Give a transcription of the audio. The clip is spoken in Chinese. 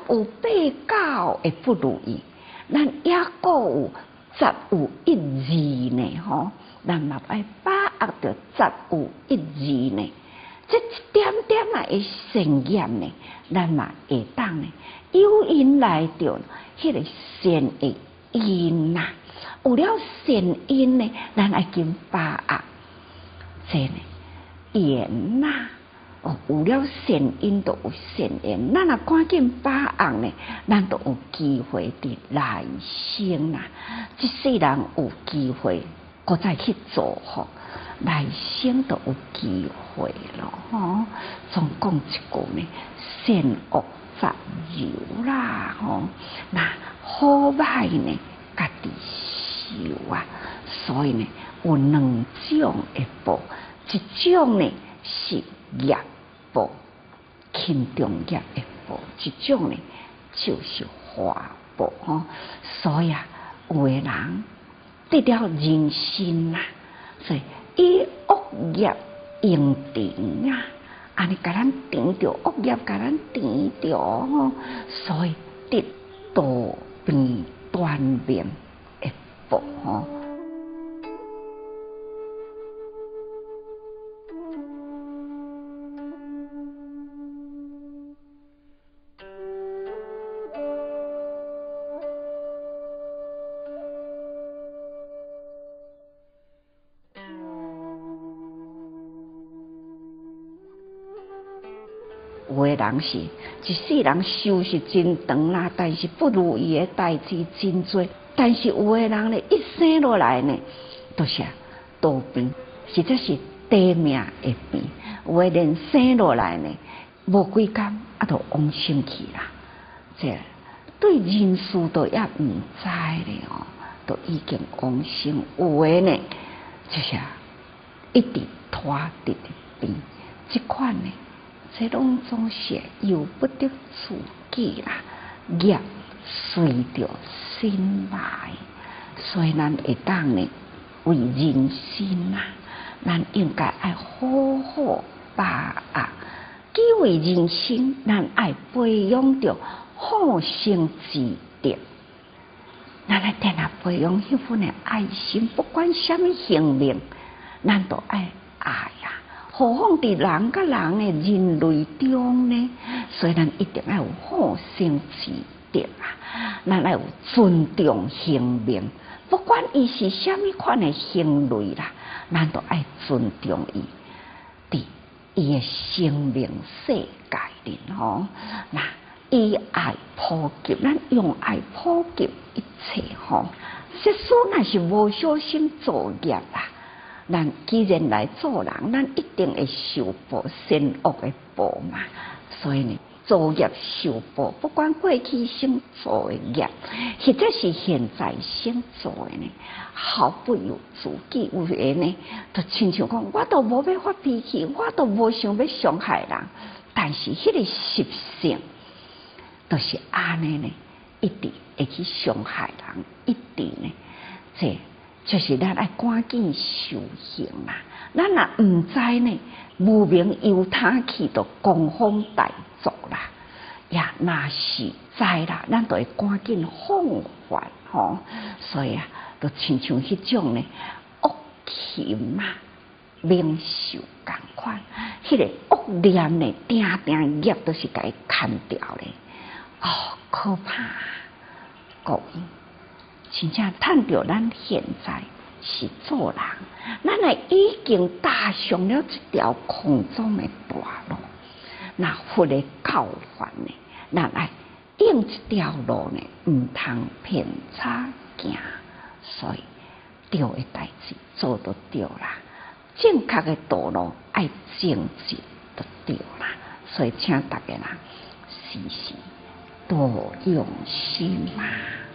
有8、9会不如意，咱也个有10有1、2呢吼，咱嘛爱把握着10有1、2呢，这一点点啊的善业呢，咱嘛会当呢有因来着迄个善的因呐，有了善因呢，咱爱紧把握这呢缘呐。有了善因，就有善缘。咱若赶紧把握呢，咱就有机会伫来生啦。即世人有机会，搁再去做吼，来生就有机会咯。吼，总讲一句呢，善恶杂糅啦。吼，那好歹呢，家己受啊。所以呢，有2种的报，一种呢是业报，轻重业的报，一种呢就是花报吼。所以啊，有的人得了人心呐，所以以恶业应偿啊，安尼甲咱填着恶业，甲咱填着吼，所以得多变断命的报吼。有的人是一世人修是真长啦，但是不如意的代志真多。但是有的人呢，一生落来呢，都是多病，实在是短命的病。有的人生落来呢，无几工啊，就往生去啦。这对人事都也唔知咧哦，都已经往生。有的呢，就是一直拖直直病，这款呢。这拢总是由不得自己啦，业随着心来，所以咱会当呢为人心呐，咱应该爱好好把握，既为人生，咱爱培养着好生之德，咱来定下培养迄份的爱心，不管什么行命，咱都爱爱呀。何况伫人甲人的人类中呢？所以咱一定要有好生之德啊！咱要有尊重生命，不管伊是什么款的行类啦，咱都爱尊重伊，伫伊的生命世界里吼。那以爱普及，咱用爱普及一切吼。实说那是无小心作业啦。咱既然来做人，咱一定会受报善恶的报嘛。所以呢，做业受报，不管过去生做的业，或者是现在生做的呢，毫不由自己。有的呢，就亲像讲，我都无要发脾气，我都无想要伤害人，但是迄个习性，都是安尼呢，一直会去伤害人，一直呢，这。就是咱爱赶紧修行啦，咱若唔知呢，无明由他去就公方大作啦。呀，若是知啦，咱就会赶紧放还吼。所以啊，就亲像迄种呢恶禽啊，免受共款，迄个恶念呢，定定业都是甲伊砍掉咧。哦，可怕！各位。真正趁着咱现在是做人，咱也已经踏上了这条空中的大路。那佛的教法呢，咱爱用这条路呢，唔通偏差行。所以对的代志做就对啦，正确的道路爱正直就对啦。所以请大家人时时多用心嘛。